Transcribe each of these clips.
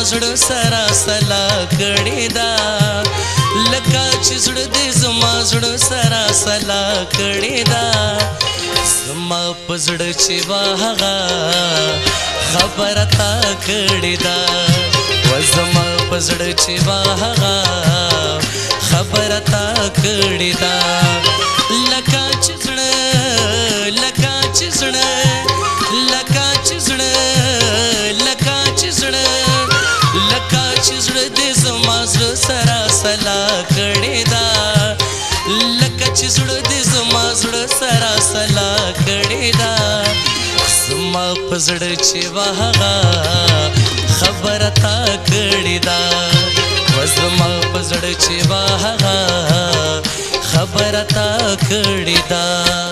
زړه سره سلا کړې ده لکه چې زړه دې زما زړه سره سلا کړې ده زما په زړه چې وه هغه خبره تا کړې ده و زما په زړه چې وه هغه خبره تا کړې ده لکه چې زړه لکه چې زړه لکه چې زړه لکه چې زړه لکه چې زړه دې زما زړه سره سلا کړې ده لکه چې زړه دې زما زړه سره سلا کړې ده زما په زړه چې وه هغه خبره تا کړې ده و زما په زړه چې وه هغه خبره تا کړې ده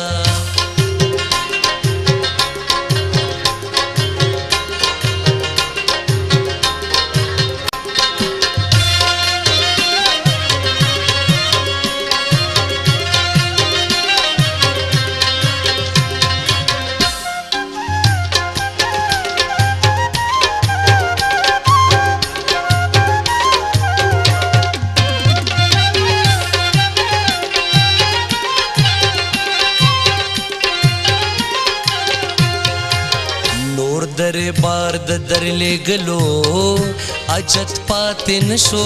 در بار د در لګلو اجت پاتې نشو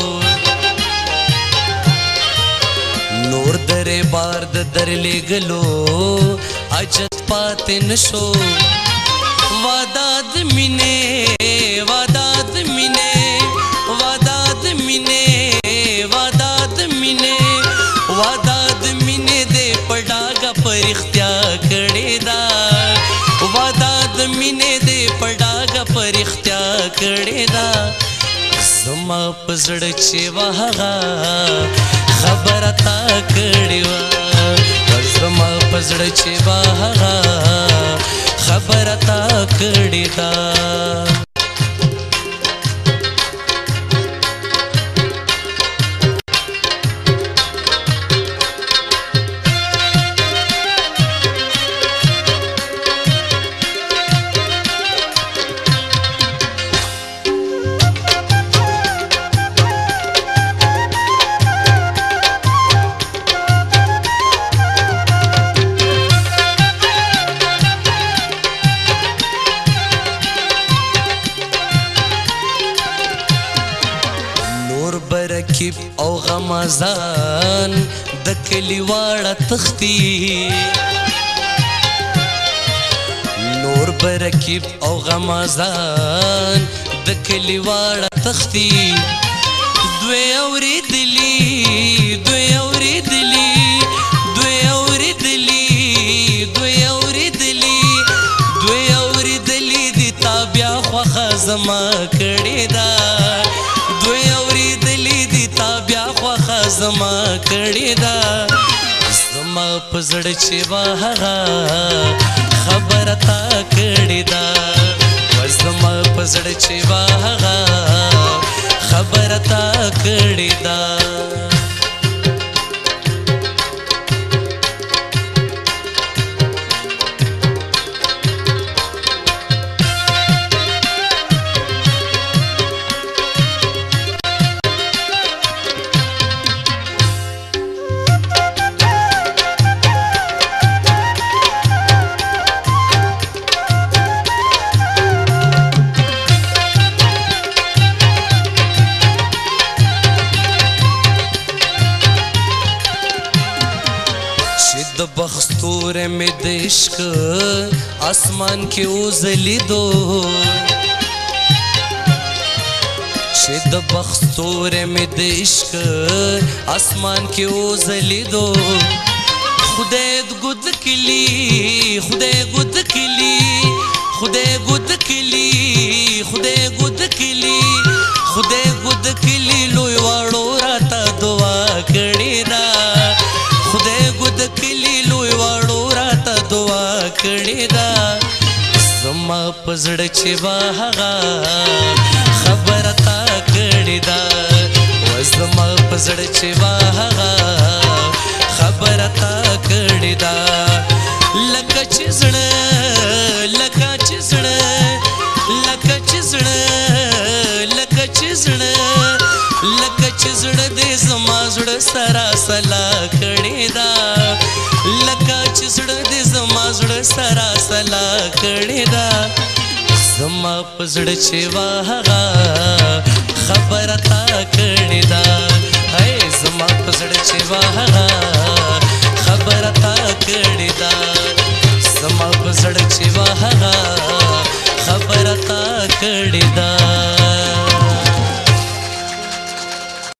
نور در بار د در لګلو اجت پاتې نشو واداد مینه واداد مینه واداد مینه واداد مینه واداد مینه دې پډاګه پر اختیا کړې ده واداد مینه دې پډاګه پر اختیا کړې ده زما په زړه چې وه هغه خبره تا کړې وه زما په زړه چې وه هغه خبره تا کړې ده برکیب او غمازان د کلی واړه تختی نور برکیب او غمازان د کلی واړه تختی دوی اوریدلی دوی اوریدلی دوی اوریدلی دوی اوریدلی دوی اوریدلی د تابیا خوخه زما کړې ده دوی اوریدلی د تابیا خوخه زما کړې ده زما په زړه چې وه هغه خبره تا کړې ده و زما په زړه چې وه هغه خبره تا کړې ده د بختور می د عشق اسمان کې وزلیدو چې د بختور می د عشق اسمان کې وزلیدو خدای ګد کلی خدای ګد کلی خدای ګد کلی خدای ګد کلی خدای ګد کلی لوی واړو راته دعا کړې ده خدای ګد کلی لوی واړو راته دعا کړې ده زما په زړه چې وه هغه خبره تا کړې ده و زما په زړه چې وه هغه خبره تا کړې ده لکه چې زړه لکه چې زړه لکه چې زړه زړه لکه چې زړه دې زما زړه سره سلا کړې ده لکه چې زړه دې زما زړه سره سلا کړې ده زما په زړه چې وا هغه خبره تا کړې ده هی زما په زړه چې وا هغه خبره تا کړې ده زما په زړه چې وا هغه خبره تا کړې ده